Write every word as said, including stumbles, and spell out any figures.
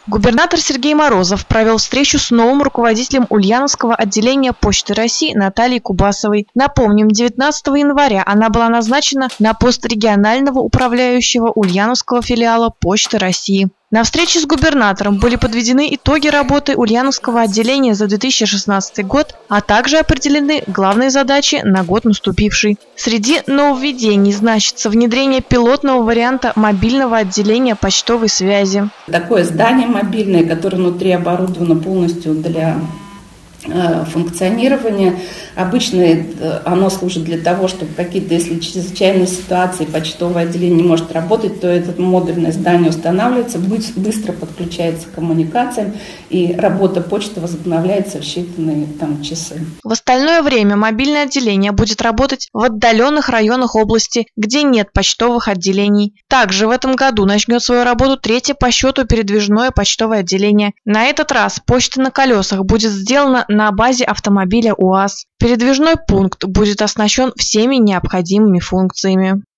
Губернатор Сергей Морозов провел встречу с новым руководителем Ульяновского отделения Почты России Натальей Кубасовой. Напомним, девятнадцатого января она была назначена на пост регионального управляющего Ульяновского филиала Почты России. На встрече с губернатором были подведены итоги работы Ульяновского отделения за две тысячи шестнадцатый год, а также определены главные задачи на год наступивший. Среди нововведений значится внедрение пилотного варианта мобильного отделения почтовой связи. Такое здание мобильное, которое внутри оборудовано полностью для функционирования. Обычно оно служит для того, чтобы какие-то, если чрезвычайные ситуации почтовое отделение не может работать, то это модульное здание устанавливается, быстро подключается к коммуникациям, и работа почты возобновляется в считанные там часы. В остальное время мобильное отделение будет работать в отдаленных районах области, где нет почтовых отделений. Также в этом году начнет свою работу третье по счету передвижное почтовое отделение. На этот раз почта на колесах будет сделана на базе автомобиля УАЗ. Передвижной пункт будет оснащен всеми необходимыми функциями.